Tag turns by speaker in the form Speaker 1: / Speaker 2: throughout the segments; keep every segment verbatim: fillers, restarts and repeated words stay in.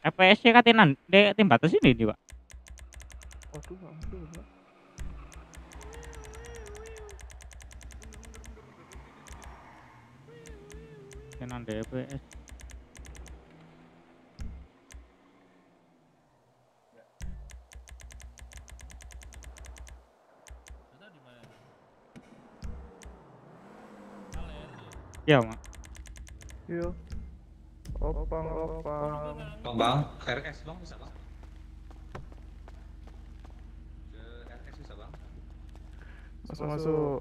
Speaker 1: F P S-nya katenan, dek tim batas ini nih, Pak.
Speaker 2: Waduh, nggak ngerti gua.
Speaker 1: Tenan D F P S. Iya, Mak.
Speaker 2: Iya. Opang, opang.
Speaker 3: Bang, bang, R S bang bisa bang? Ke R S bisa bang?
Speaker 2: Masuk, masuk.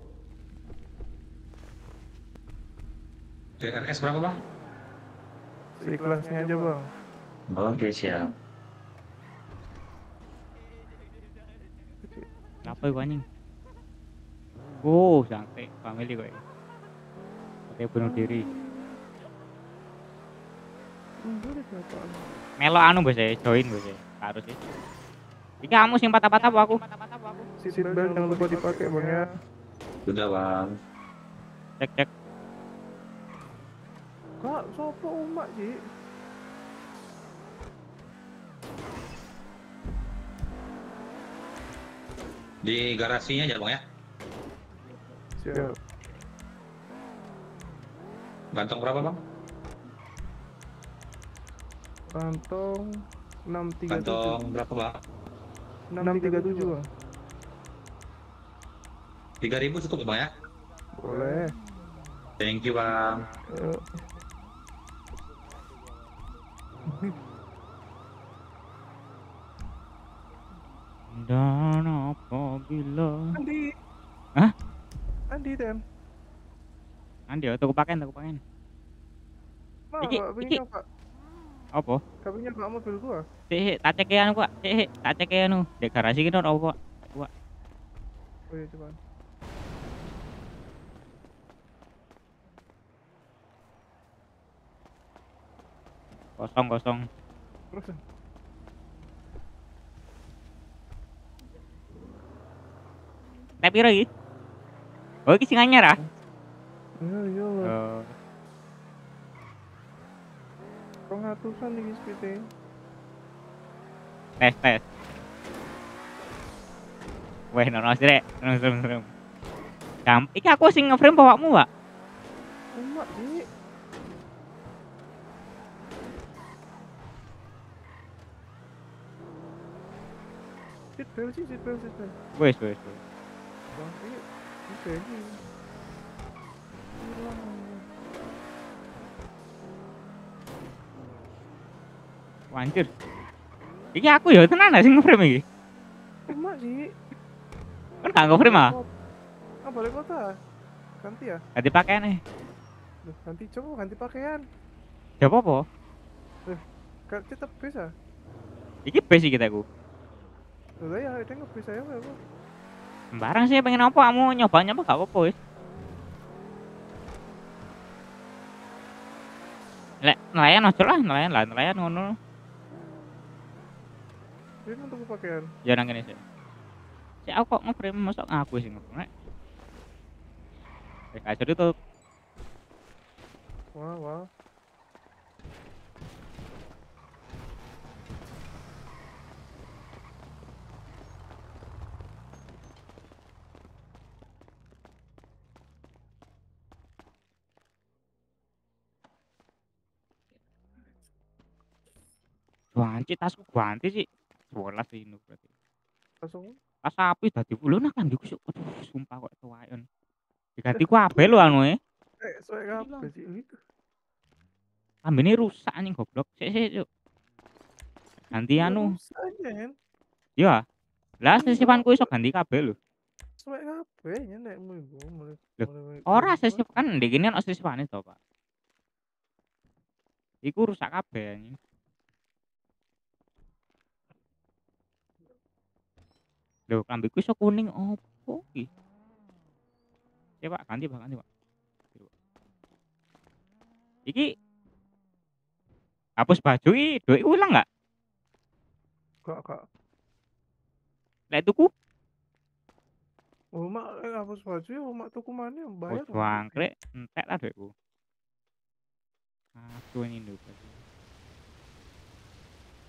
Speaker 3: Ke R S berapa bang?
Speaker 2: Seikhlasnya aja, Bang.
Speaker 3: Oke siap.
Speaker 1: Apa itu anjing? Oh, sampai family kok. Oke, bunuh diri.
Speaker 2: Boleh siapa?
Speaker 1: Melo anu bos ya, join bos ya. Harus sih. Iki kamu sing patah-patah apa aku?
Speaker 2: Seatbelt jangan lupa dipakai, Bang ya.
Speaker 3: Sudah bang.
Speaker 1: Cek cek.
Speaker 2: Kak, sopo umak sih?
Speaker 3: Di garasinya aja bang ya.
Speaker 2: Siap.
Speaker 3: Gantong berapa bang?
Speaker 2: Kantong enam tiga tujuh.
Speaker 3: Gantong berapa bang?
Speaker 2: enam tiga tujuh, Bang.
Speaker 3: Tiga ribu cukup bang ya?
Speaker 2: Boleh.
Speaker 3: Thank you bang.
Speaker 2: Yuk.
Speaker 1: Dan apabila
Speaker 2: Andi.
Speaker 1: Hah?
Speaker 2: Andi, Tem.
Speaker 1: Andi ya, tuku pakein, tuku pakein.
Speaker 2: Mau
Speaker 1: Iki,
Speaker 2: nggak pengen
Speaker 1: iki.
Speaker 2: nyoba?
Speaker 1: Apa?
Speaker 2: Gak pengen nyoba mobil gua?
Speaker 1: Cek, tak cek anu, Pak. Cek, tak cek anu. Di garasi kita ono apa, Pak? Pak.
Speaker 2: Oh iya, coba.
Speaker 1: Kosong, kosong.
Speaker 2: Terus.
Speaker 1: Tapi piro iki? Oh, iki sing anyar ah.
Speaker 2: Iya, iya lah.
Speaker 1: Oh.
Speaker 2: Rongatusan nih speednya.
Speaker 1: Tes, tes. Weh, nono sih, Rek. Serem, serem, serem. Jam, iki aku sing nge-frame bawakmu, Pak.
Speaker 2: Umak sih. Seatbelt sih, seatbelt, seatbelt.
Speaker 1: Wes, wes, wes.
Speaker 2: Bang, ini oke ini. Hilang.
Speaker 1: Wancur. Iki aku ya tenan sing nge-frame iki.
Speaker 2: Umak sih.
Speaker 1: Kan gak nge-frame ah.
Speaker 2: Ah, balik kota. Ganti ya?
Speaker 1: Ganti pakaian eh.
Speaker 2: Loh, ganti coba ganti pakaian.
Speaker 1: Ya apa-apa.
Speaker 2: Kan tetap bisa.
Speaker 1: Iki base iki kita ku.
Speaker 2: Loh ya, ada nggak bisa ya apa?
Speaker 1: Sembarang sih pengen apa kamu nyoba-nyoba gak apa-apa wis. Lek nelayan aja lah, nelayan lah, nelayan ngono.
Speaker 2: Ini untuk pakaian.
Speaker 1: Ya nang kene sih. Si aku kok nge-frame masuk aku sih nge-frame. Eh, aja tutup.
Speaker 2: Wah, wah.
Speaker 1: Ganti tasku ganti sih. Sebelas ini berarti.
Speaker 2: Langsung.
Speaker 1: Tas sapi dadi full nak kan iku aduh sumpah kok tuwaen. Diganti ku kabeh lho anu e.
Speaker 2: Eh, soalnya apa sih itu?
Speaker 1: Ambene rusak anjing goblok. Sik sik yuk. Ganti anu.
Speaker 2: Saja kan.
Speaker 1: Ya. Lah sisipanku iso ganti kabeh lho.
Speaker 2: Soalnya apa ya nek mulai mulai.
Speaker 1: Ora sisip kan ndek kene ono sisipane to, Pak. Iku rusak kabeh anjing. Lho, klambiku iso kuning opo iki? Ya, Pak, ganti, Pak, ganti, Pak. Iki hapus baju iki duit ulang enggak?
Speaker 2: Kak, kak.
Speaker 1: Lek tuku?
Speaker 2: Oh, mak eh, hapus baju ya, mak tuku mana yang bayar?
Speaker 1: Oh, jangkrik, entek lah duitku. Aduh ini lho.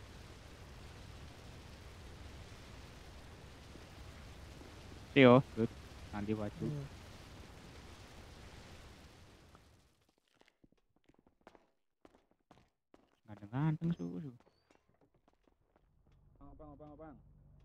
Speaker 1: Tio, Dut. Nanti baju.
Speaker 2: Hmm.
Speaker 1: Ganteng-ganteng susu.
Speaker 4: Bang, bang, bang, bang.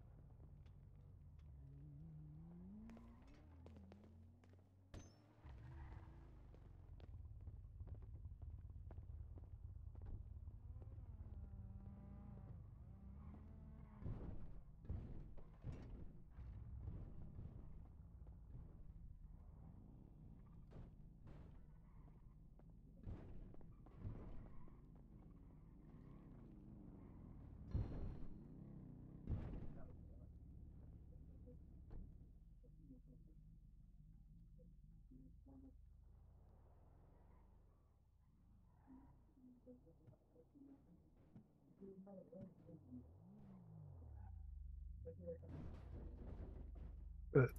Speaker 2: Eh,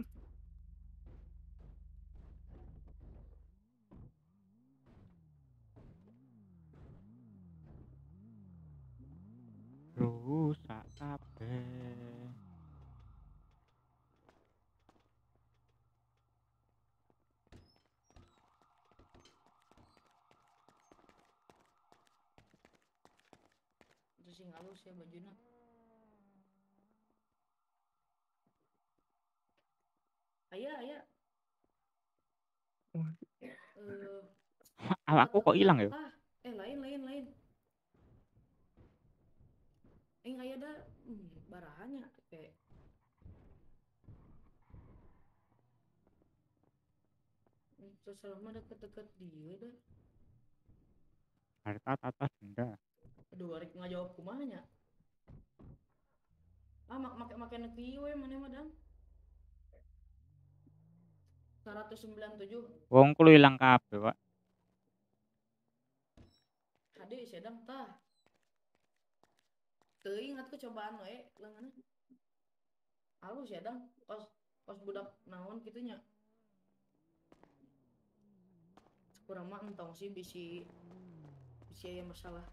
Speaker 1: Rusak kabeh.
Speaker 5: Itu sing halus ya bajuna. Aya, aya.
Speaker 2: oh,
Speaker 5: Eh,
Speaker 1: Awakku kok hilang ya?
Speaker 5: tah. Eh, lain, lain, lain. Eh, aya dah. Hmm, barahannya kayak selama deket-deket dia dah.
Speaker 1: Harta tata benda.
Speaker 5: Aduh, arek ngajawab kumanya. Ah, mak make make negeri we mana mah dang. seratus sembilan puluh tujuh.
Speaker 1: Wong ku lu hilang kabeh, Pak.
Speaker 5: Hade sedang tah. Teu ingat ku cobaan we leungeunna. Halus ya dang. Kos kos budak naon kitu nya. Kurang mah entong sih bisi bisi aya masalah.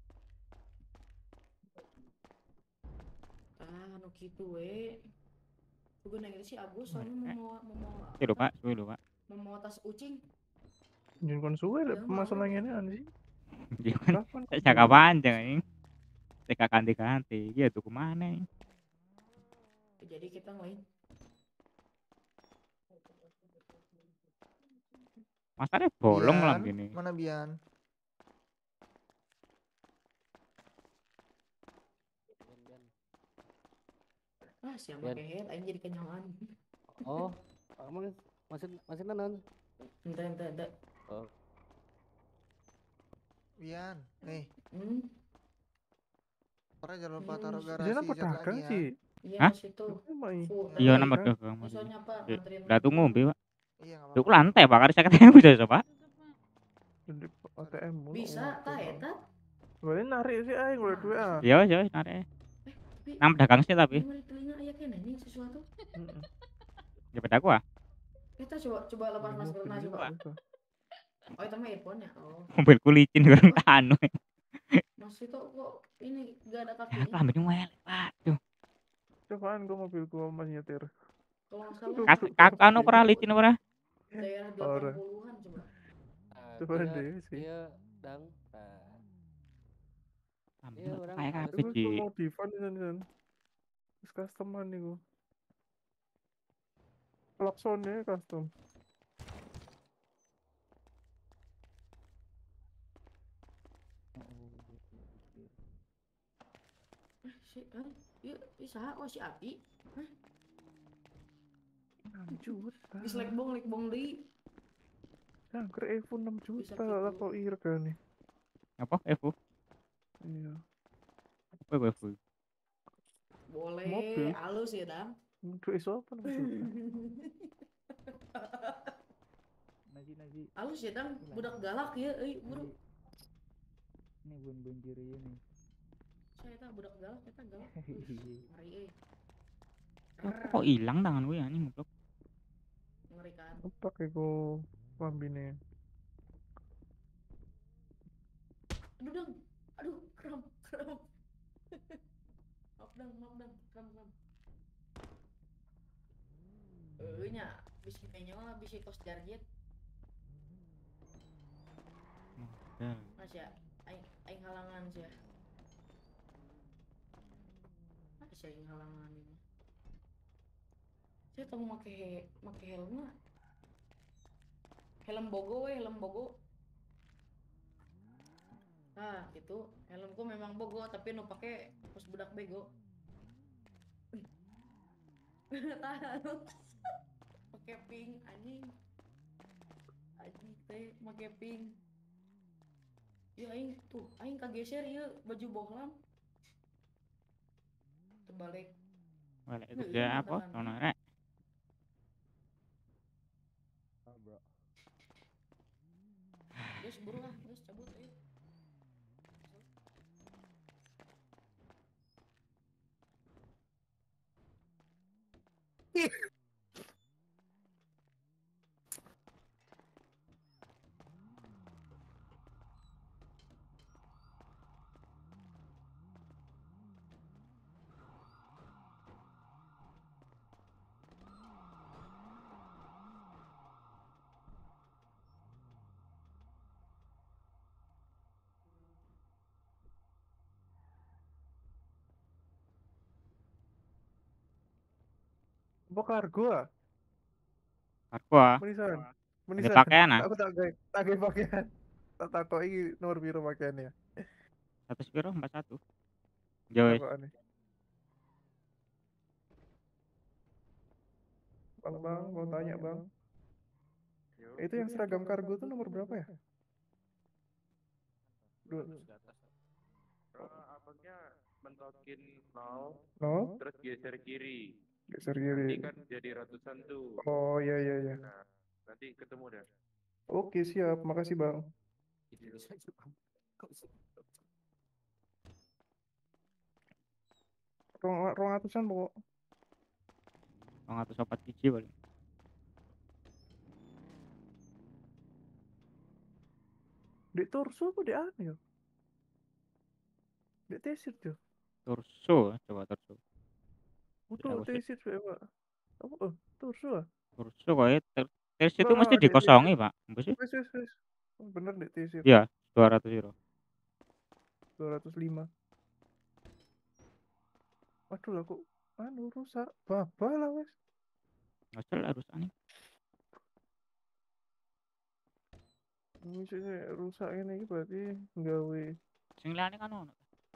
Speaker 5: Ah, anu kitu we. Juga neng itu si Agus soalnya mau mau mau
Speaker 1: Itu lho, Pak. Suwe lho, Pak.
Speaker 5: mau tas ucing.
Speaker 2: jangan kon suwe lah
Speaker 5: Ya,
Speaker 2: permasalahannya anjing.
Speaker 1: Jangan
Speaker 2: Kapan
Speaker 1: jangka panjang ini. Teka ganti-ganti. Iya tuh kemana ini?
Speaker 5: Jadi kita lain.
Speaker 1: Masanya bolong
Speaker 6: Bian,
Speaker 1: lah gini.
Speaker 6: mana Bian?
Speaker 5: Ah, siapa kehet aing jadi kenyawan.
Speaker 4: Oh, kamu masih masih nanon?
Speaker 5: Entah, entah, entah.
Speaker 4: Oh,
Speaker 6: Bian, nih,
Speaker 5: Hmm,
Speaker 6: orang jangan lupa
Speaker 5: Hmm,
Speaker 6: taruh
Speaker 5: si-
Speaker 6: garasi
Speaker 2: Dia apa
Speaker 6: cat lagi
Speaker 2: dagang
Speaker 6: ya.
Speaker 2: sih?
Speaker 5: iya
Speaker 1: Hah?
Speaker 5: situ.
Speaker 2: Emang iya.
Speaker 5: Full.
Speaker 1: Iya
Speaker 6: Nah,
Speaker 1: nama
Speaker 2: kan?
Speaker 1: dagang.
Speaker 5: Eh, soalnya apa?
Speaker 1: Eh,
Speaker 5: Nganterin.
Speaker 1: Udah tunggu ngombe, Pak.
Speaker 6: Iya nggak
Speaker 1: Duh, ku
Speaker 6: apa-apa.
Speaker 1: lantai, Pak. Karena saya ketemu bisa, Pak.
Speaker 2: Jadi A T M mulu.
Speaker 5: Bisa tah eta?
Speaker 2: Boleh narik sih aing boleh duit ah.
Speaker 1: Iya, iya, narik.
Speaker 5: Eh, tapi
Speaker 1: Nama dagang sih tapi.
Speaker 5: ini mah di telinga aya kene nih sesuatu.
Speaker 2: Heeh.
Speaker 1: Ya pada aku ah.
Speaker 5: Kita coba coba lepas maskerna
Speaker 2: Mobil
Speaker 5: coba.
Speaker 2: juga.
Speaker 5: Oh, itu mah earphone-nya. Oh.
Speaker 1: Mobilku licin orang tanu.
Speaker 5: Mas itu kok ini gak ada kakinya.
Speaker 1: Lambe ngel, Pak. Tuh.
Speaker 2: Cobaan gua mobilku mas nyetir.
Speaker 5: Kalau nggak salah
Speaker 1: Kas kas anu pernah licin ora?
Speaker 5: daerah
Speaker 2: Ora.
Speaker 5: delapan puluhan coba.
Speaker 4: ah,
Speaker 2: Coba
Speaker 4: dia-
Speaker 2: deh sih.
Speaker 4: Dia dang. Nah,
Speaker 1: Lambe
Speaker 4: Iya, orang
Speaker 1: kayak
Speaker 4: harus-
Speaker 1: kabeh,
Speaker 2: Itu
Speaker 1: Ji.
Speaker 2: gua mau divan kan kan. Terus customan nih gua. Klaksonnya custom.
Speaker 5: Eh, si eh ieu ieu saha oh si Api. Hah?
Speaker 2: enam juta.
Speaker 5: Geus lek bong lek bong deui.
Speaker 2: Jangkrik iPhone enam
Speaker 5: Bisa
Speaker 2: juta
Speaker 5: gitu.
Speaker 2: lah kok irga nih.
Speaker 1: Apa? Evo.
Speaker 2: Iya.
Speaker 1: Apa gue Evo?
Speaker 5: Boleh,
Speaker 2: Mobil.
Speaker 5: halus ya, Dang.
Speaker 2: Duit iso apa enam juta?
Speaker 7: Nasi nasi
Speaker 5: Halus ya, Dang. Budak galak ya, euy, buru.
Speaker 7: ini bun bun kiri ini.
Speaker 5: Saya tah budak galak, eta galak. Wih, ngeri euy.
Speaker 1: Apa kok hilang tangan gue anjing goblok.
Speaker 5: Ngeri kan.
Speaker 2: Pakai go pambine.
Speaker 5: Aduh, Dang. Aduh, kram, kram. Maaf, Dang, maaf, Dang. Kram, kram. Eueuh nya bisi menyo bisi kos jarjet.
Speaker 1: Modal.
Speaker 5: Mas ya aing aing halangan sih ya. Mas ya aing halangan ini. Saya tong make make helmna. Helm bogo we, helm bogo. Nah, gitu. Helmku memang bogo tapi nu pake pos budak bego. Tahu. Pakai pink anjing. Anjing teh make pink. Ya aing tuh, aing kageser ieu baju bohlam. Terbalik.
Speaker 1: Balik
Speaker 5: Heueuh,
Speaker 1: kerja apa?
Speaker 5: mantelan
Speaker 1: Sono
Speaker 5: we.
Speaker 1: rek.
Speaker 4: Ah, bro.
Speaker 5: Geus buru lah, geus cabut ayo.
Speaker 2: Apa kargo ah?
Speaker 1: Kargo ah.
Speaker 2: Menisan.
Speaker 1: Ada
Speaker 2: Menisan.
Speaker 1: pakaian ah.
Speaker 2: Aku tak gawe, tak gawe pakaian. Tak takoki nomor piro pakaiannya.
Speaker 1: Satu piro? empat satu. Ya wes.
Speaker 2: Takokane. Bang, bang, mau tanya bang. Itu yang seragam kargo tuh nomor berapa ya? Dua.
Speaker 8: Abangnya mentokin nol,
Speaker 2: No?
Speaker 8: terus geser kiri.
Speaker 2: Geser
Speaker 8: Nanti
Speaker 2: kiri.
Speaker 8: kan jadi ratusan tuh.
Speaker 2: Oh iya iya iya.
Speaker 8: Nah, nanti ketemu dah.
Speaker 2: Oke siap, makasih bang. Rong rong atusan pokok.
Speaker 1: Rong atus opat biji paling.
Speaker 2: Di torso apa di anu ya? Di t-shirt ya?
Speaker 1: Torso, coba torso.
Speaker 2: Untuk
Speaker 1: Aku sih
Speaker 2: t-shirt ya pak. Apa? Oh, torso ah?
Speaker 1: torso kok ya. Tes itu
Speaker 2: Enggak
Speaker 1: mesti
Speaker 2: enggak di
Speaker 1: dikosongi,
Speaker 2: t-shirt.
Speaker 1: Pak. Apa sih?
Speaker 2: Wes wes wes. Oh, bener di t-shirt.
Speaker 1: Iya, dua ratus euro.
Speaker 2: dua ratus lima. Waduh lah kok anu rusak. Babah lah wes.
Speaker 1: Nggak salah rusaknya.
Speaker 2: Misalnya rusak ini berarti nggawe.
Speaker 1: Sing liyane kan ono.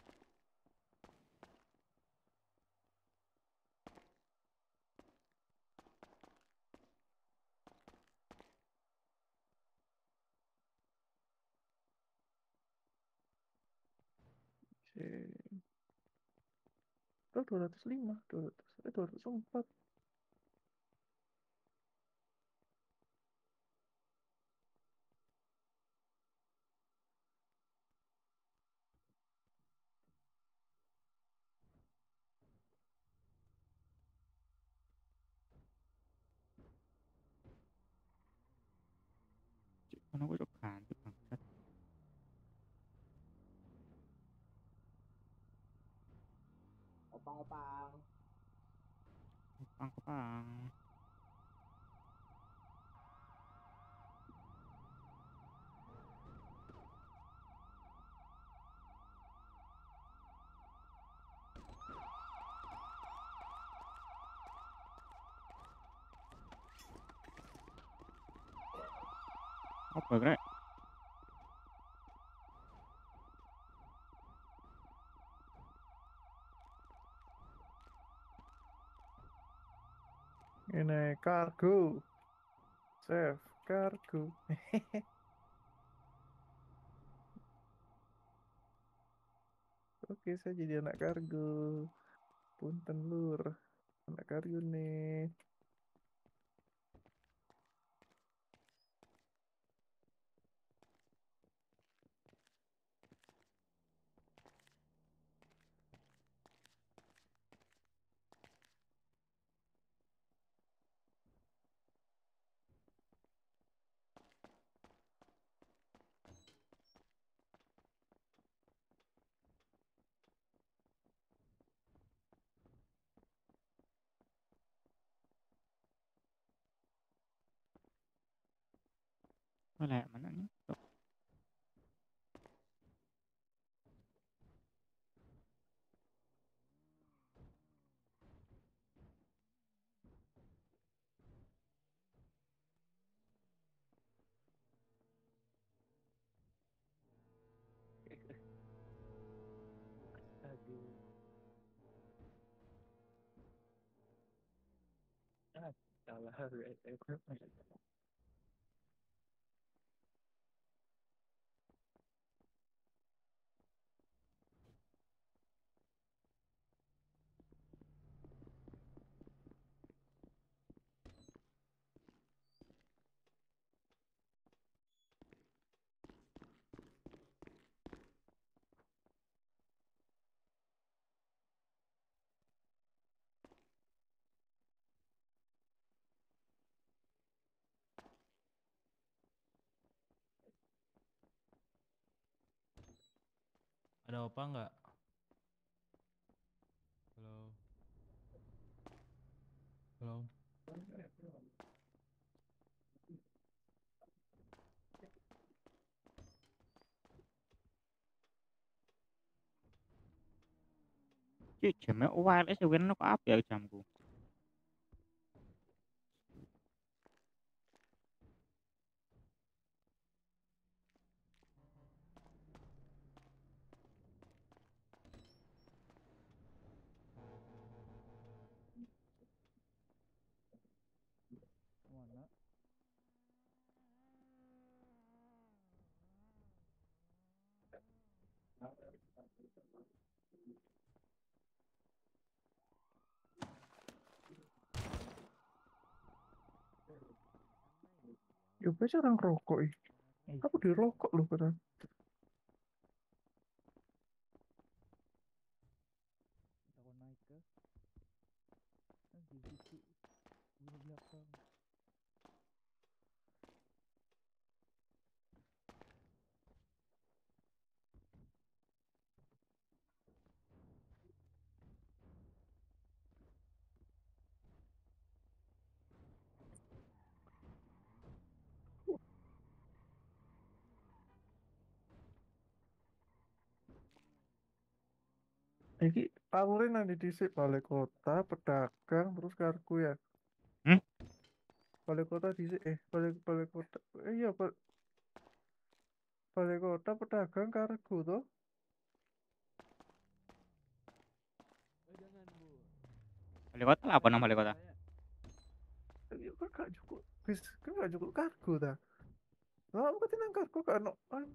Speaker 2: Oh, dua ratus lima, dua ratus, eh dua ratus empat.
Speaker 1: Kan aku udah ganti bangsat.
Speaker 4: Opang-opang.
Speaker 1: Opang-opang. Apa grek?
Speaker 2: Ini kargo. Save kargo. Oke, saya jadi anak kargo. Punten lur. Anak kargo nih.
Speaker 1: Alah, mana nih? Tuh.
Speaker 7: Aduh. Ah, salah.
Speaker 9: Ada apa nggak? Halo. Halo.
Speaker 1: Chứ jamnya wireless ya kan kok apa ya jamku?
Speaker 7: Mana?
Speaker 2: Ya gue jarang rokok ih.
Speaker 7: Eh,
Speaker 2: Aku dirokok loh padahal.
Speaker 7: aku naik ke. Ah, di situ. Di belakang.
Speaker 2: Iki alure nanti dhisik balai kota, pedagang, terus kargo ya.
Speaker 1: Hmm?
Speaker 2: Balai kota dhisik eh balai balai kota. Eh, iya, bal- balai kota, pedagang, kargo toh.
Speaker 1: Wali kota lah apa nama wali kota?
Speaker 2: Iya kan gak cukup. Bis kan gak cukup kargo ta. Lah aku ketinang kargo kan ono. Anu.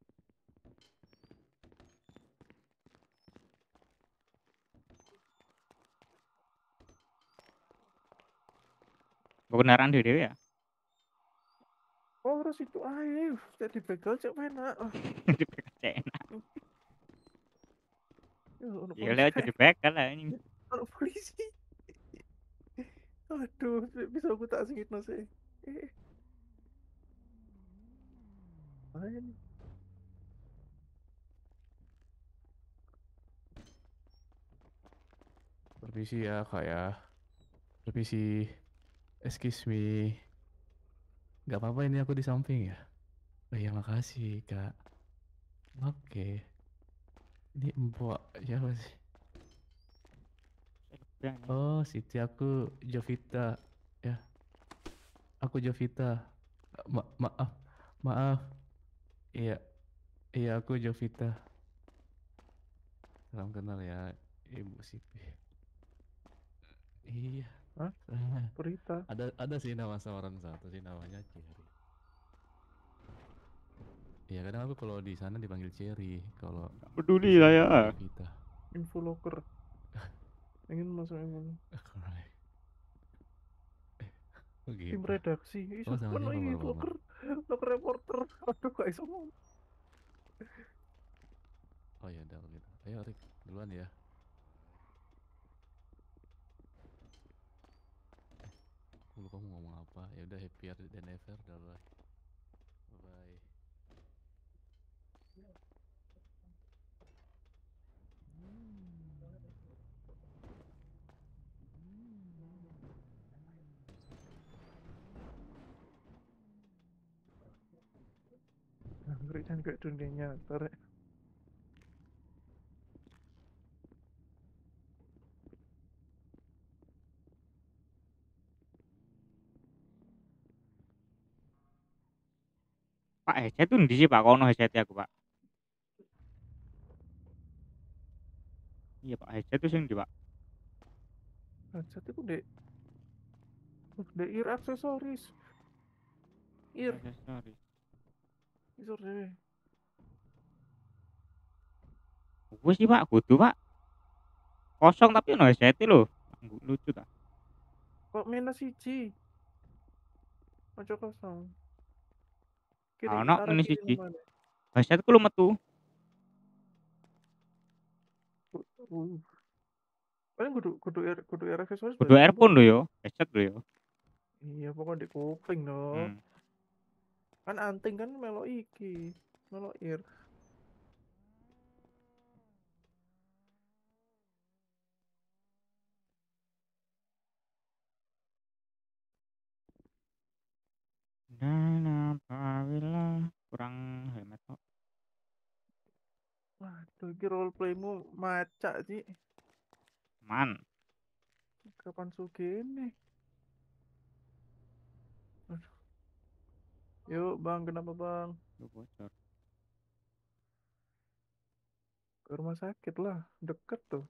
Speaker 1: Kebenaran dhewe ya.
Speaker 2: Oh, terus itu ayo jadi begal cek enak. Oh,
Speaker 1: Di Cina.
Speaker 2: ya, ono
Speaker 1: Ya
Speaker 2: polisi.
Speaker 1: lewat jadi begal lah ini.
Speaker 2: Ono polisi. Aduh, bisa aku tak singkirno sih. Eh, ayo nih.
Speaker 9: Permisi ya kak ya. Permisi. Excuse me. Gak apa-apa ini aku di samping ya. Oh iya makasih kak. Oke. Ini empok siapa sih?
Speaker 1: Yang ini.
Speaker 9: Oh Siti aku Jovita. Ya aku Jovita. Ma maaf. Maaf. Iya. Iya aku Jovita. Salam kenal ya Ibu Siti. Iya.
Speaker 2: Hah?
Speaker 9: Ah,
Speaker 2: Berita.
Speaker 9: Ada ada sih nama seorang satu sih namanya Cherry. Iya kadang aku kalau di sana dipanggil Cherry, kalau
Speaker 1: Peduli
Speaker 9: di sini
Speaker 1: lah ya.
Speaker 9: dipanggil Vita.
Speaker 2: Info locker. Ingin masuk ini.
Speaker 9: Alright. Oh
Speaker 2: Tim
Speaker 9: gitu.
Speaker 2: redaksi.
Speaker 9: Oh
Speaker 2: Isu
Speaker 9: sama
Speaker 2: kan
Speaker 9: siapa
Speaker 2: ini
Speaker 9: baru mama?
Speaker 2: locker. Locker reporter. Aduh, gak iso ngomong.
Speaker 9: Oh ya udah gitu. Ayo Rik, duluan ya. Aku lupa mau ngomong apa. Ya udah happier than ever dah bye. Bye.
Speaker 2: Ngeri kan kayak dunia nyata rek.
Speaker 1: Pak headset tuh ndi sih Pak? Kono headset aku Pak. Iya Pak headset tuh sing ndi Pak?
Speaker 2: Headset itu dek dek ear aksesoris. Ear
Speaker 1: Aksesoris.
Speaker 2: isor deh.
Speaker 1: Wes sih Pak, kudu Pak. Kosong tapi ono headset lho. Lucu ta.
Speaker 2: Kok minus siji? Ojo kosong. Kiri
Speaker 1: Ono
Speaker 2: arah
Speaker 1: minus
Speaker 2: kiri
Speaker 1: siji.
Speaker 2: mana?
Speaker 1: Headsetku lu metu.
Speaker 2: Uh. Paling kudu kudu ear kudu ear aksesoris
Speaker 1: Kudu
Speaker 2: berarti
Speaker 1: earphone
Speaker 2: Bu.
Speaker 1: lho yo, headset lho yo.
Speaker 2: Iya pokoknya di kuping no.
Speaker 1: Hmm.
Speaker 2: Kan anting kan melo iki, melo ear.
Speaker 1: Dan apabila kurang helmet kok.
Speaker 2: Waduh, iki roleplaymu macak sih.
Speaker 1: Man.
Speaker 2: Kapan sugene? Aduh. Yuk bang, kenapa bang?
Speaker 1: Lu bocor.
Speaker 2: Ke rumah sakit lah, deket tuh.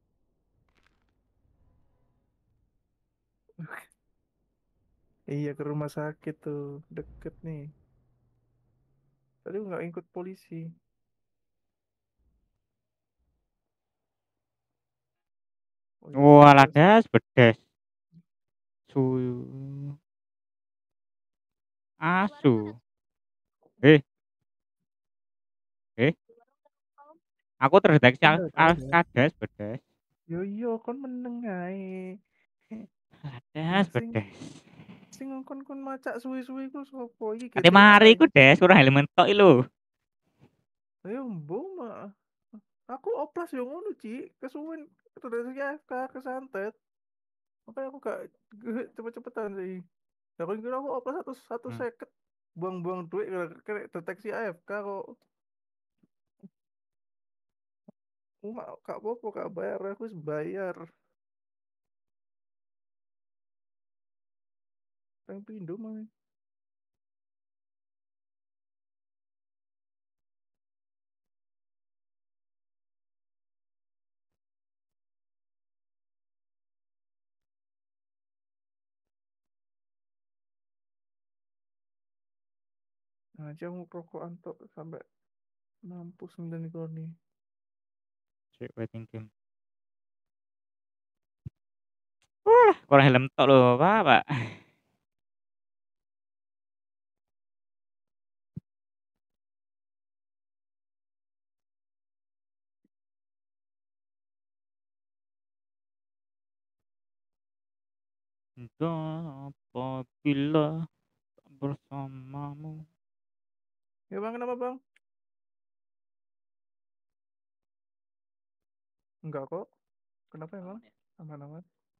Speaker 2: Iya ke rumah sakit tuh, deket nih. Tadi nggak ikut polisi. Oh iya,
Speaker 1: Walah
Speaker 2: bedes.
Speaker 1: das bedes. Su asu. Eh, eh. Aku terdeteksi al
Speaker 2: Bener
Speaker 1: al
Speaker 2: ada.
Speaker 1: kades bedes.
Speaker 2: Yo yo kon meneng ae. Lah
Speaker 1: Kades
Speaker 2: sing
Speaker 1: bedes.
Speaker 2: sing ngkon kon macak suwi-suwi ku sopo iki
Speaker 1: Ate
Speaker 2: G T A
Speaker 1: mari ku
Speaker 2: iki.
Speaker 1: des, kurang helmet tok lho.
Speaker 2: Ayo mbo mah. Aku oplas yo ngono, Ci. Kesuwen terus A F K kesantet. Makanya aku gak ge- cepet-cepetan sih. Ya kan kira aku oplas satu satu
Speaker 1: Hmm.
Speaker 2: seket buang-buang duit kena kena deteksi A F K kok. Aku mah gak apa-apa gak bayar, aku wis bayar. Yang pindo mah. Nah, aja mau rokokan tok sampai mampus sembilan koni.
Speaker 1: Sik waiting game. Wah, kurang helmet tok lho, Pak, Pak. Dan apabila bersamamu.
Speaker 2: Ya bang, kenapa bang? Enggak kok. Kenapa emang? Aman-aman.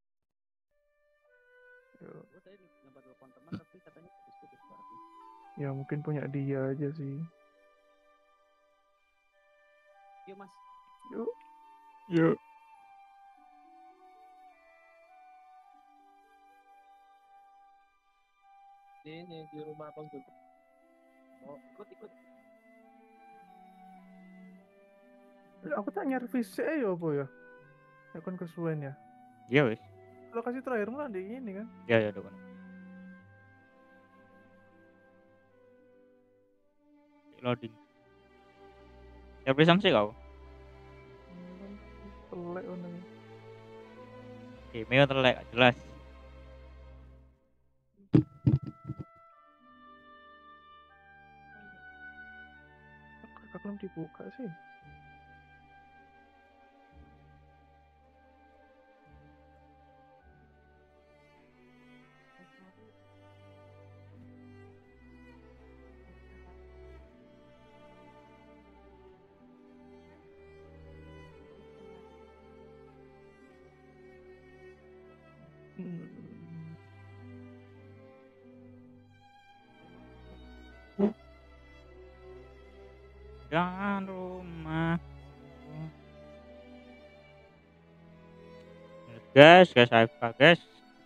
Speaker 2: Yuk.
Speaker 4: Gue tadi nyoba telepon teman tapi katanya putus-putus suaranya.
Speaker 2: Ya mungkin punya dia aja sih.
Speaker 4: Yuk mas.
Speaker 2: Yuk.
Speaker 1: Yuk.
Speaker 4: Ini di rumah Bang Jun. Mau ikut ikut.
Speaker 2: Aku tak nyervis sih ya apa ya? Ya kan kesuwen ya.
Speaker 1: Ya wis.
Speaker 2: Lokasi terakhir mah di ini kan.
Speaker 1: Ya ya udah. Loading. Siapa samsi kau?
Speaker 2: Telek ono.
Speaker 1: Oke, meo telek jelas.
Speaker 2: Kok belum dibuka sih? Hmm.
Speaker 1: Jangan rumah. Guys, guys, A F K guys.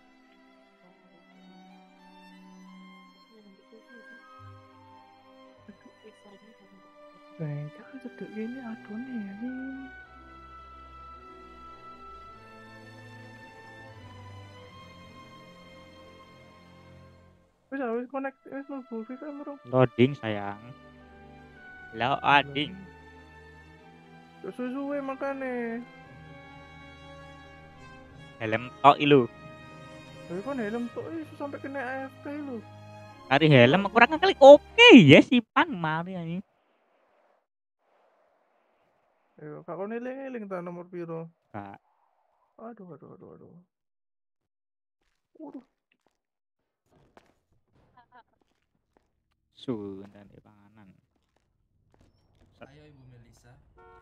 Speaker 2: Bang, jangan cedek ini aduh nih anjing. Wis ah, wis connect wis mlebu FIFA bro.
Speaker 1: Loading sayang. Loading.
Speaker 2: Terus suwe makane.
Speaker 1: Helm tok ilu.
Speaker 2: Tapi kan helm tok iso sampai kena A F K lu.
Speaker 1: Kari helm aku kurang kali oke ya Sipan mari anjing.
Speaker 2: Ayo, kak kon eling-eling ta nomor piro?
Speaker 1: Kak,
Speaker 2: Aduh, aduh, aduh, aduh. Waduh,
Speaker 1: su dan di panganan.
Speaker 10: Ayo Ibu Melisa.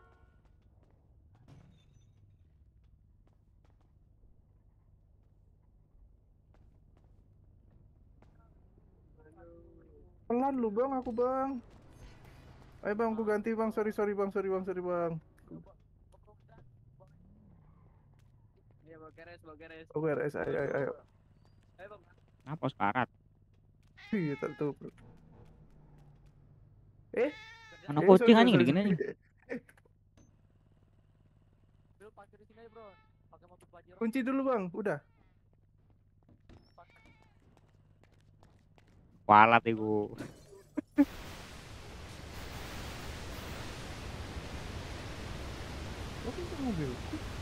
Speaker 2: pelan lu bang, aku bang. Ayo bang, aku ganti bang. Sorry, sorry bang, sorry bang, sorry bang.
Speaker 4: Iya, bawa keres, bawa keres.
Speaker 2: Oke, guys, ayo, ayo, ayo.
Speaker 4: Ayo, Bang.
Speaker 1: Apa sekarat?
Speaker 2: Iya, tak tahu. Eh,
Speaker 1: Mana
Speaker 2: eh,
Speaker 1: kucing
Speaker 2: sorry,
Speaker 1: anjing
Speaker 2: sorry,
Speaker 1: gini
Speaker 2: sorry.
Speaker 1: nih.
Speaker 4: Bro, parkir di sini aja, Bro. Pakai mobil Pajero.
Speaker 2: Kunci dulu bang, udah.
Speaker 1: Kualat iku.
Speaker 2: Kok itu mobil?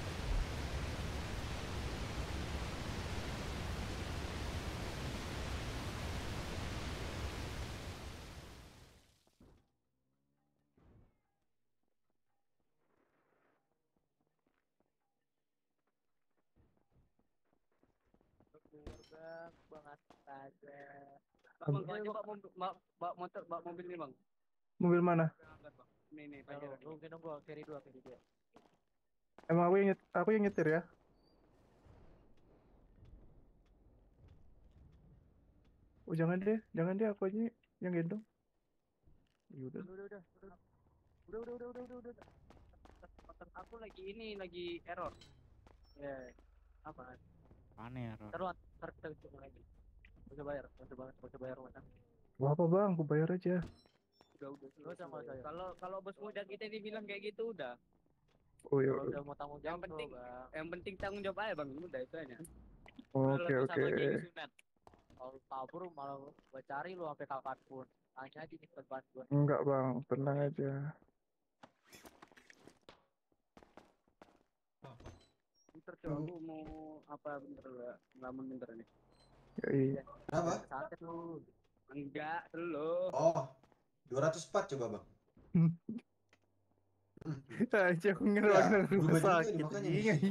Speaker 4: Bang, bang astaga. Bang, bang, coba mobil, bawa motor, bawa mobil ini, Bang.
Speaker 2: Mobil mana?
Speaker 4: Nih, nih, Pajero. Lu gendong gua, carry dua, carry dua.
Speaker 2: Emang aku yang nyet, aku yang nyetir ya? Oh jangan deh, jangan deh aku aja yang gendong. Yaudah.
Speaker 4: Udah, udah, udah, udah. Udah, udah, udah, udah, udah, udah. Motor aku lagi ini, lagi error. Ya, apa?
Speaker 1: Mana ya, Ron?
Speaker 4: Terus, terus kita coba lagi. Gak usah bayar, gak usah bayar, gak usah bayar mana.
Speaker 2: Gak apa bang, aku bayar aja.
Speaker 4: Udah, udah, udah sama saya. Kalau kalau bos muda kita dibilang kayak gitu udah.
Speaker 2: Oh ya.
Speaker 4: Kalau udah mau tanggung jawab, yang penting, yang penting tanggung jawab aja bang, udah itu aja.
Speaker 2: Oke oke.
Speaker 4: Kalau kabur malah gua cari lu sampai kapanpun. Tanya aja di tempat gua.
Speaker 2: Enggak bang, tenang aja.
Speaker 4: Bentar coba aku mau apa bentar gak ngelamun bentar nih.
Speaker 2: Ya, iya.
Speaker 6: Kenapa?
Speaker 4: Santet lu. Enggak, lu.
Speaker 6: Oh, dua ratus empat coba bang.
Speaker 2: Aja aku ngira
Speaker 6: Ya,
Speaker 2: bener
Speaker 6: berubah juga
Speaker 2: sakit
Speaker 6: nih, makanya
Speaker 2: anjing,
Speaker 6: nih.
Speaker 2: anjing.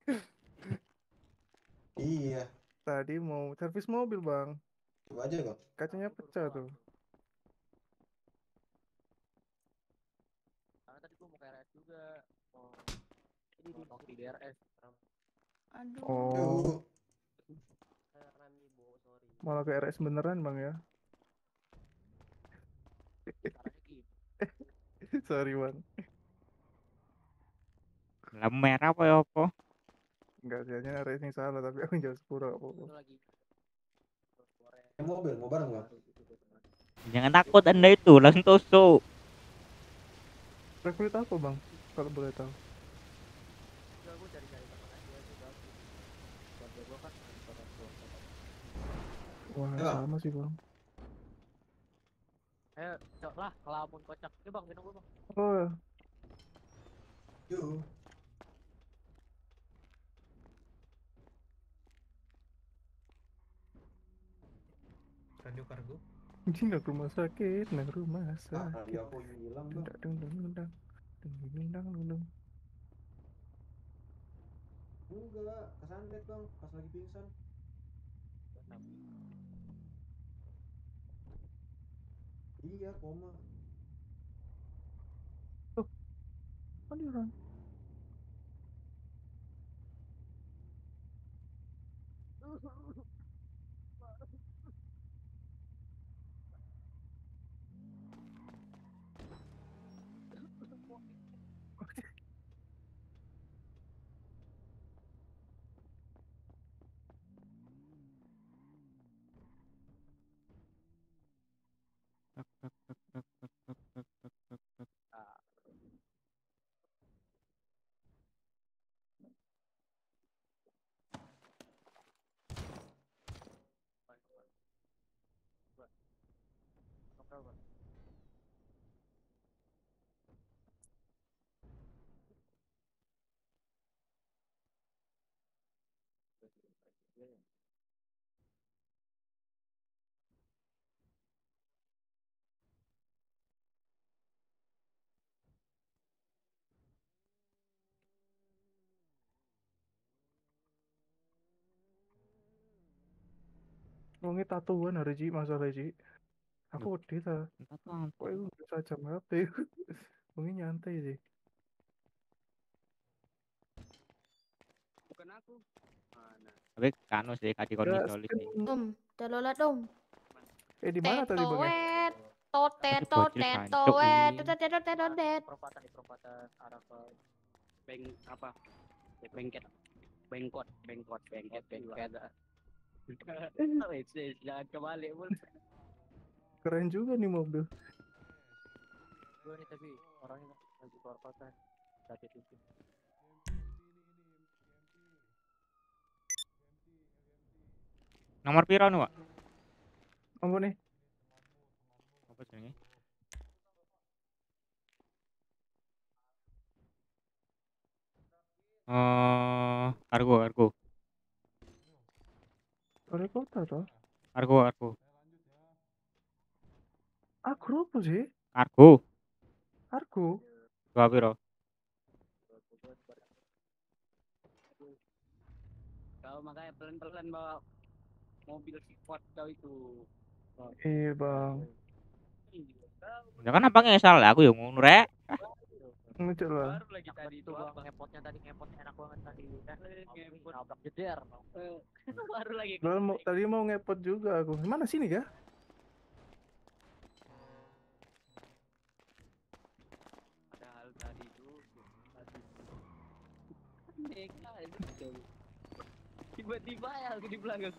Speaker 6: Iya,
Speaker 2: Tadi mau servis mobil bang,
Speaker 6: coba aja bang.
Speaker 2: kacanya pecah tuh.
Speaker 4: Karena tadi gua mau ke R S juga. Oh, ini di di D R S.
Speaker 5: Aduh.
Speaker 2: Oh,
Speaker 4: Heran nih, Bo, sorry.
Speaker 2: malah ke R S beneran bang ya?
Speaker 4: Caranya gitu.
Speaker 2: Sorry bang.
Speaker 1: Lampu merah apa ya apa?
Speaker 2: Enggak sih, hanya R S ini salah tapi aku jauh sepura apa
Speaker 4: Itu
Speaker 2: apa.
Speaker 4: lagi.
Speaker 6: Yang mobil, mau bareng bang?
Speaker 1: Jangan takut anda itu langsung tusuk.
Speaker 2: Rekrut apa bang? Kalau boleh tahu.
Speaker 4: Enggak, gua cari-cari teman aja juga. Keluarga gua kan orang tua.
Speaker 2: Wah
Speaker 6: Ya, Bang.
Speaker 2: sama sih bang.
Speaker 4: Eh, cok lah, ngelamun kocak. Ini bang, minum gua bang.
Speaker 2: Oh,
Speaker 6: Yuk. Radio kargo.
Speaker 2: anjing nggak ke rumah sakit, nggak ke rumah
Speaker 6: Ah,
Speaker 2: sakit.
Speaker 6: radio aku hilang bang.
Speaker 2: Dendang dendang dendang dendang dendang dendang.
Speaker 6: Enggak, kesandet bang, pas lagi pingsan. Iya, koma.
Speaker 2: Oh dia orang.
Speaker 1: tak, tak, tak, tak, tak, tak, tak, tak, tak.
Speaker 4: Ah, baik, baik. Dua. Nomor berapa? Iya, iya.
Speaker 2: Wongnya tatuan hari Ci masalah Ci. Aku
Speaker 1: Loh,
Speaker 2: wedi ta.
Speaker 1: entah tuh apa.
Speaker 2: Kok itu bisa jam H P. Wongnya nyantai sih.
Speaker 4: Bukan aku. Mana?
Speaker 1: Tapi kanu sih kaki koni
Speaker 2: Ya,
Speaker 1: solid
Speaker 2: skin.
Speaker 1: sih.
Speaker 5: Om, telolet om.
Speaker 2: Eh di mana tadi Bang ya?
Speaker 5: Tetoet, totet,
Speaker 1: Tapi bocil
Speaker 5: totet,
Speaker 1: jancuk
Speaker 5: toet,
Speaker 1: ini.
Speaker 5: totet, totet, totet.
Speaker 4: Perempatan di perempatan arah ke beng apa? Bengket. Bengkot, bengkot, bengket, bengket. Wes, wes, jangan kebalik pun.
Speaker 2: Keren juga nih mobil.
Speaker 4: Gue nih tapi orangnya lagi keluar kota. Sakit itu.
Speaker 1: Nomor piro nu, Pak?
Speaker 2: Apa nih?
Speaker 1: Apa jenenge? Eh, kargo, kargo.
Speaker 2: Dari kota toh?
Speaker 1: Kargo, kargo.
Speaker 2: Agro apa sih?
Speaker 1: Kargo.
Speaker 2: Argo.
Speaker 1: Dua piro?
Speaker 4: Kau makanya pelan-pelan bawa mobil sport kau itu.
Speaker 2: Eh Bang.
Speaker 1: Ya kan abangnya salah aku yang ngono rek.
Speaker 2: Ngecek lah.
Speaker 4: Baru lagi tadi itu bang ngepotnya tadi ngepotnya enak banget tadi. Ngepot nabrak jeder. Baru lagi.
Speaker 2: Padahal mau, tadi mau ngepot juga aku. Mana sini ya?
Speaker 4: Padahal tadi itu tadi neka itu tiba-tiba ya aku di belakang.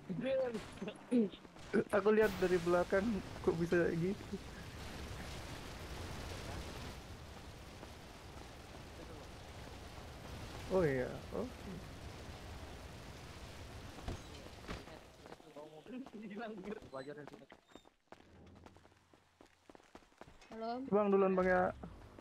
Speaker 2: Aku lihat dari belakang kok bisa kayak gitu. Oh iya, oh.
Speaker 5: Halo.
Speaker 2: Bang duluan Bang ya.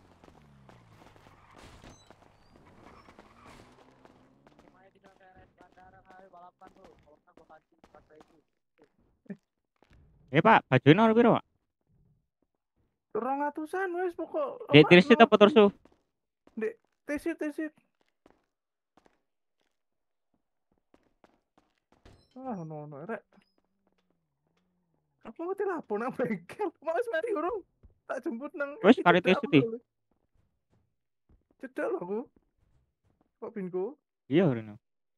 Speaker 1: Eh Pak, bajunya nomor piro, Pak?
Speaker 2: Rong atusan wes pokok.
Speaker 1: Dek tirsit apa torso?
Speaker 2: Dek tesit tesit. Ah no no rek. Aku ngerti lapo nang bengkel. Males mari urung. Tak jemput nang.
Speaker 1: Wes
Speaker 2: iki
Speaker 1: kari
Speaker 2: cedak
Speaker 1: tesit
Speaker 2: aku
Speaker 1: iki.
Speaker 2: lho. Cedak lho aku. Kok bingko?
Speaker 1: Iya, Reno.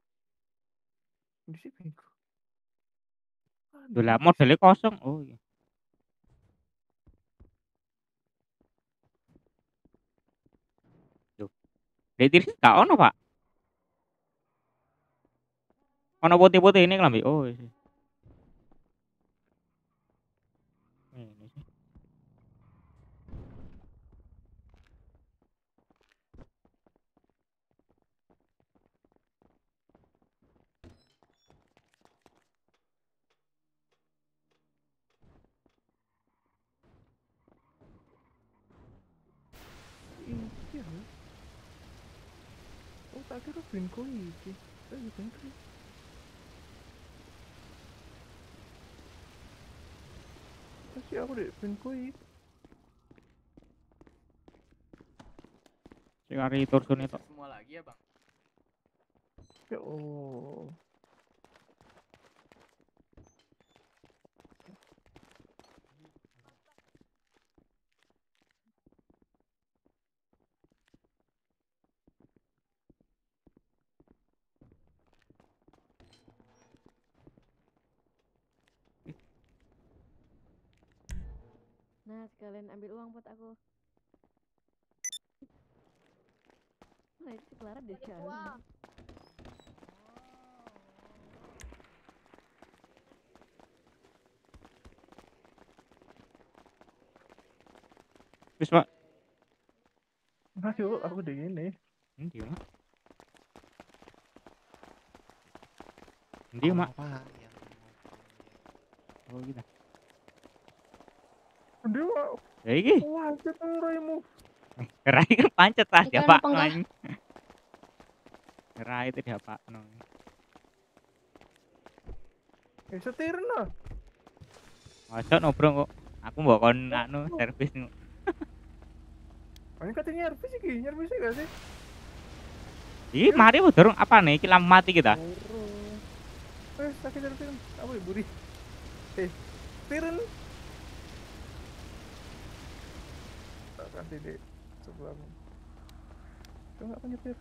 Speaker 2: Di sini bingko.
Speaker 1: Lho lah modelnya kosong. Oh iya. Loh. Dek tirsit gak ono, Pak. Ono putih-putih ini kelambi. Oh iya. Ini sih.
Speaker 2: Iya. Oh tak kira bingko iki. Eh bingko. Masih aku dek bingko iki.
Speaker 1: Si kari torso nih tok.
Speaker 10: Semua lagi ya bang.
Speaker 2: Ya oh.
Speaker 5: Nah, sekalian ambil uang buat aku. Nah, itu si Clara deh sekali.
Speaker 1: Wis, Pak.
Speaker 2: Ayo, aku udah gini.
Speaker 1: Endi, Mak? Endi, Mak? Oh, gitu.
Speaker 2: Udah, Mak.
Speaker 1: Ya iki.
Speaker 2: Wah, cetoraimu.
Speaker 1: Rai kan pancet ah
Speaker 5: Ikan
Speaker 1: dia
Speaker 5: apa
Speaker 1: Pak
Speaker 5: enggak?
Speaker 1: anjing. Rai itu dia Pak no.
Speaker 2: Eh, setirin lah.
Speaker 1: Ojo no bro kok. Aku mbok kon anu servis no.
Speaker 2: Ini katanya nyervis sih, nyervis sih gak sih?
Speaker 1: Ih, mari wis durung apa nih? Iki lampu mati kita.
Speaker 2: Eh, sakit servis. Apa ya, Budi? Eh, tirin. Tak ganti deh sebelahmu. Coba nggak nyetir.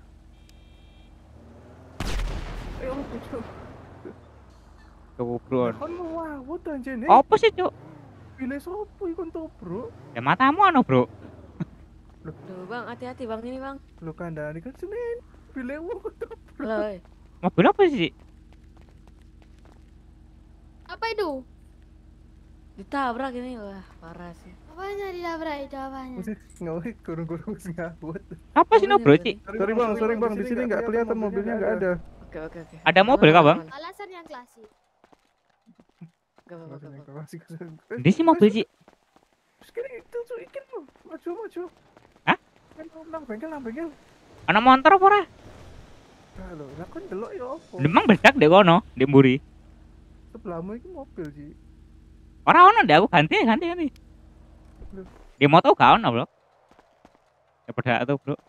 Speaker 2: Eh, oh, cok.
Speaker 1: Kebubron.
Speaker 2: Kan mau wawut anjir nih.
Speaker 1: Apa sih, Cuk?
Speaker 2: Pilih sopo ikon to, bro?
Speaker 1: Ya matamu anu, Bro.
Speaker 5: Duh, Bang, hati-hati Bang ini, Bang.
Speaker 2: Lu kandani kan Senin. Pilih wong to, bro.
Speaker 5: Loh, eh.
Speaker 1: Mobil apa sih?
Speaker 11: Apa itu?
Speaker 5: Ditabrak ini. Wah, parah sih.
Speaker 11: Apanya ditabrak itu apanya?
Speaker 2: Mesti ngawet kurung-kurung ngawut.
Speaker 1: Apa sih no, Bro, Ci?
Speaker 2: Sorry bang, sorry bang, di sini nggak kelihatan mobilnya nggak ada.
Speaker 5: Oke, oke, oke.
Speaker 1: Ada mobil kah, Bang?
Speaker 11: Alasan yang klasik.
Speaker 5: Gak apa-apa, gak apa-apa.
Speaker 1: Di sini mobil sih.
Speaker 2: Sekali itu tuh ikan lo, maju maju.
Speaker 1: Hah?
Speaker 2: Nang bengkel, nang bengkel.
Speaker 1: Ana motor apa ora?
Speaker 2: Halo, lah kan delok ya apa?
Speaker 1: Demang bedak dek kono, di mburi.
Speaker 2: Sebelahmu itu mobil sih.
Speaker 1: Ora ono ndek aku ganti ganti ganti. Di motor gak ono, Bro. Ya bedak tuh, Bro.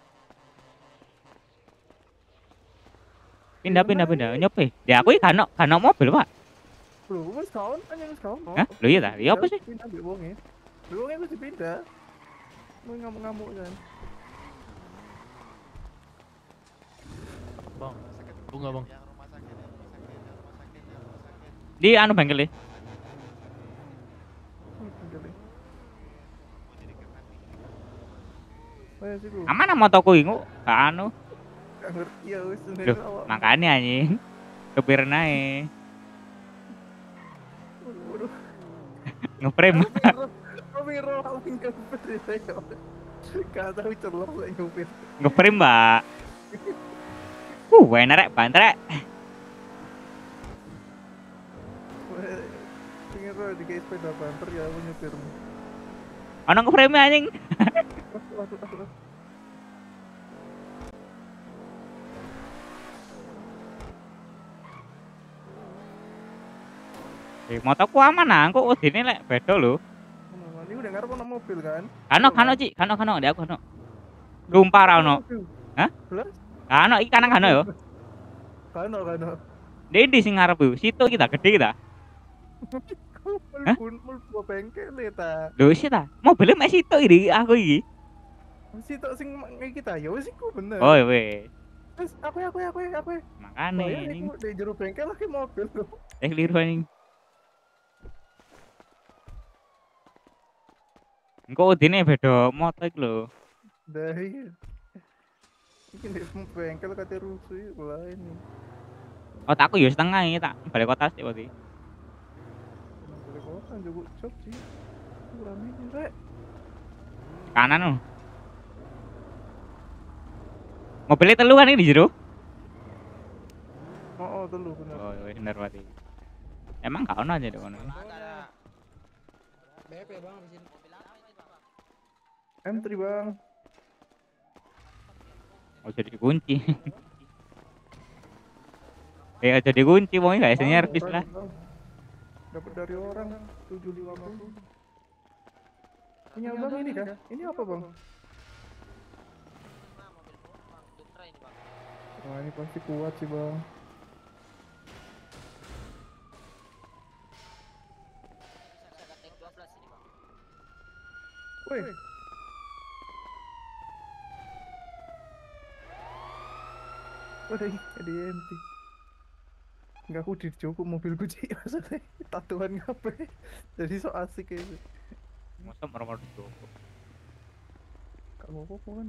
Speaker 1: Pindah pindah pindah nyope. Ya aku iki gak ono, gak ono mobil, Pak.
Speaker 2: Loh, wes kawan, kan yang kawan.
Speaker 1: Hah? Lho iya ta? Iya apa sih?
Speaker 2: Pindah ambil wongnya. Wongnya wes dipindah. Mau ngamuk-ngamuk kan.
Speaker 9: Bang, bunga bang.
Speaker 1: Di anu bengkel e. Aman motoku iku, gak anu.
Speaker 2: Gak ngerti ya wes.
Speaker 1: Loh, makane anjing. Kepir nae. Ngeprem.
Speaker 2: Ngopir aku ngopir saya. Gak tahu celok lagi ngopir.
Speaker 1: Ngeprem, Mbak. Uh, enak rek, banter rek.
Speaker 2: Pengen roh di sepeda banter ya aku nyopir.
Speaker 1: Ono ngeprem anjing.
Speaker 2: Waduh, waduh.
Speaker 1: Eh, motoku aman nah, kok udine lek beda lho.
Speaker 2: Ini udah ngarep ono mobil kan?
Speaker 1: Kano kano Ci, kano kano ndek aku kano. Rumpah ra ono. Hah? Kano iki kanang kano yo.
Speaker 2: Kano kano.
Speaker 1: Ndi sing ngarep yo, situ kita gede kita. Hah?
Speaker 2: Mlebu bengkel e ta.
Speaker 1: Lho sih ta, mobilnya mek situ iki aku iki.
Speaker 2: Situ sing kita ya wis iku bener.
Speaker 1: Oh wis.
Speaker 2: Wis aku aku aku aku.
Speaker 1: Makane
Speaker 2: ini di jero bengkel lagi mobil lho.
Speaker 1: Eh keliru anjing. Engko udine beda moto iku lho.
Speaker 2: Dah iya. Iki di bengkel kate rusuh iku lah ini.
Speaker 1: Otakku ya setengah iki tak balik kota sih berarti.
Speaker 2: Balik kota njogo job sih. Kurang ini rek.
Speaker 1: Kanan lho. Mobilnya telu kan ini di jero?
Speaker 2: Oh, oh telu bener.
Speaker 1: Oh, iya bener berarti. Emang gak ono aja deh kono.
Speaker 6: B P bang abis ini.
Speaker 2: M tiga bang.
Speaker 1: Oh jadi dikunci. Eh aja dikunci, wong gak isinya servis lah.
Speaker 2: Dapat dari orang tujuh lima puluh. Punya bang ini kah? Ini apa bang? Wah ini pasti kuat sih bang. Woi. Udah ada M T. Enggak aku dicukup mobilku sih maksudnya tatuan ngapain. Jadi so asik kayak gitu.
Speaker 1: Masa meremar dicukup.
Speaker 2: Kamu apa kan?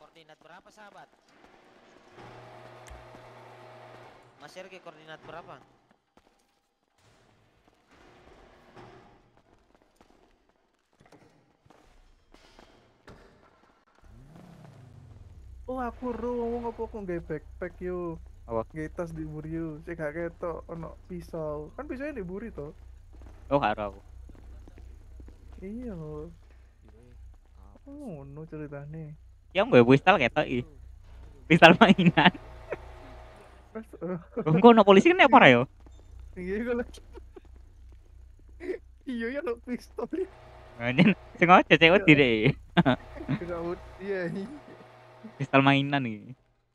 Speaker 12: koordinat berapa sahabat? Mas Sergi koordinat berapa?
Speaker 2: Oh aku ro ngomong apa aku nggak backpack yo.
Speaker 1: Apa?
Speaker 2: Nggak tas di buri yo. Saya gak ketok ono pisau. Kan pisaunya di buri toh.
Speaker 1: Oh karo aku.
Speaker 2: Iya. Oh no ceritanya.
Speaker 1: Ya mbak pistol ketok i. Pistol mainan. Engko ono polisi kan apa yo?
Speaker 2: Iya kalau iya ya no pistol.
Speaker 1: Nyen sing aja cewek dire.
Speaker 2: Kau iya.
Speaker 1: Pistol mainan iki.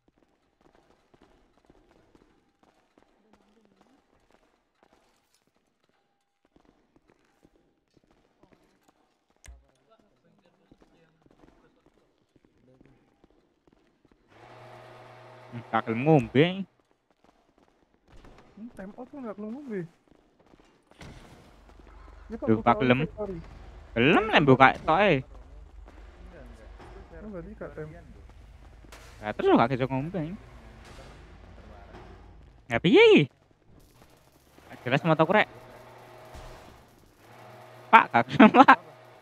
Speaker 1: Kakek ngombe.
Speaker 2: Hmm, time out kan nggak kelem be. Ya Pak,
Speaker 1: Duh,
Speaker 2: buka
Speaker 1: Pak gelem.
Speaker 2: inventory.
Speaker 1: Gelem lah buka toke.
Speaker 2: Oh, berarti gak time.
Speaker 1: Lah terus gak iso ngombe. Ya piye iki? Jelas motoku rek. Pak, gak gelem, Pak.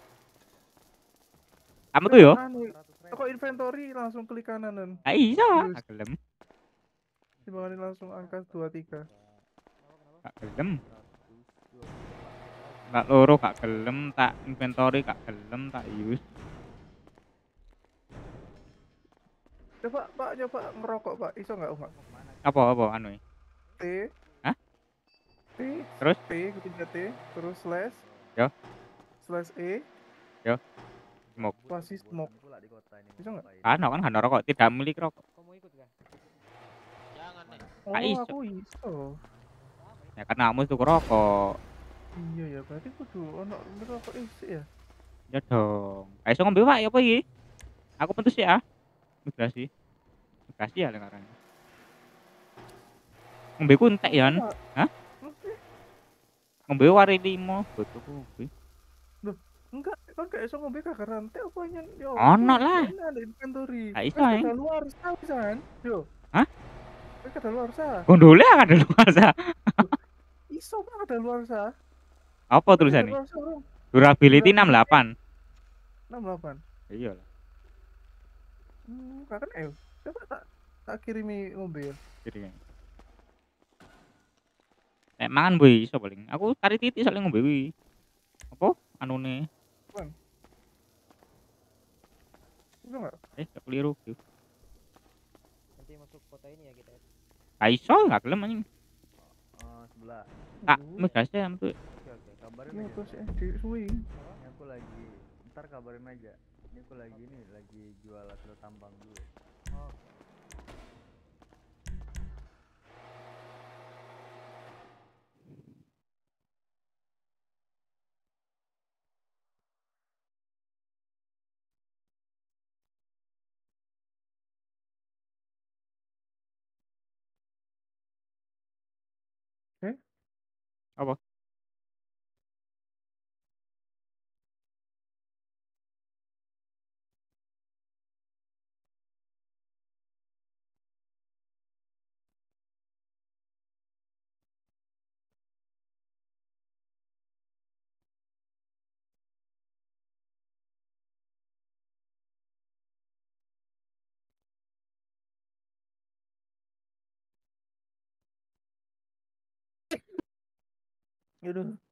Speaker 1: Kamu tuh yo?
Speaker 2: Kok inventory langsung klik kanan.
Speaker 1: Ah iya, gak gelem.
Speaker 2: Dimana langsung angka dua tiga.
Speaker 1: Gak gelem. Tak loro gak gelem, tak inventory gak gelem, tak use.
Speaker 2: Coba Pak, coba ngerokok Pak, iso nggak Pak?
Speaker 1: Apa apa anu?
Speaker 2: T.
Speaker 1: Hah?
Speaker 2: T.
Speaker 1: Terus?
Speaker 2: T, ketiga T, terus slash.
Speaker 1: Yo.
Speaker 2: Slash E.
Speaker 1: Yo. Smoke.
Speaker 2: Spasi smoke. Bisa nggak?
Speaker 1: Kan kan kan rokok, tidak milik rokok.
Speaker 7: Kamu ikut gak?
Speaker 12: Jangan nih.
Speaker 2: Oh,
Speaker 1: Ah, iso.
Speaker 2: aku iso.
Speaker 1: Ya kan kamu tuh rokok.
Speaker 2: Iya ya, berarti kudu ono rokok isi ya.
Speaker 1: Ya dong. Ayo so ngombe Pak, ya apa iki? Aku pentus ya. Migrasi. Migrasi ya lekaran. Ngombe ku entek ya. Hah? Ngombe wari limo, butuh kopi.
Speaker 2: Loh, enggak, kan gak iso ngombe kakak rantai apa nyen yo.
Speaker 1: Ono lah.
Speaker 2: Ini ada inventory.
Speaker 1: Gak iso,
Speaker 2: Kan
Speaker 1: eh.
Speaker 2: ada luar sah pisan. Yo.
Speaker 1: Hah?
Speaker 2: Kan ada luar sah.
Speaker 1: Gondole ada luar sa.
Speaker 2: Iso kan ada luar sah.
Speaker 1: Apa tulisannya?
Speaker 2: Ada luar sah, bro.
Speaker 1: Durability enam puluh delapan.
Speaker 2: enam puluh delapan.
Speaker 1: Iya lah.
Speaker 2: Hmm, kan eh. Coba tak tak kirimi ngombe ya.
Speaker 1: Jadi kan. Nek mangan boy iso paling. Aku kari titik soalnya ngombe kuwi. Apa? Anune.
Speaker 2: Bang. Bisa nggak?
Speaker 1: Eh, gak keliru.
Speaker 7: Nanti masuk kota ini ya kita.
Speaker 1: Gak iso, gak gelem anjing.
Speaker 6: Oh, sebelah.
Speaker 1: Kak, migrasi ya tuh.
Speaker 6: Oke, oke, kabarin
Speaker 2: Iya,
Speaker 6: aja.
Speaker 2: terus eh di suwi.
Speaker 6: Ini aku lagi, ntar kabarin aja. Ini aku lagi ini, lagi jual hasil tambang dulu.
Speaker 7: Oh.
Speaker 2: Eh?
Speaker 1: Apa?
Speaker 2: Yaudah.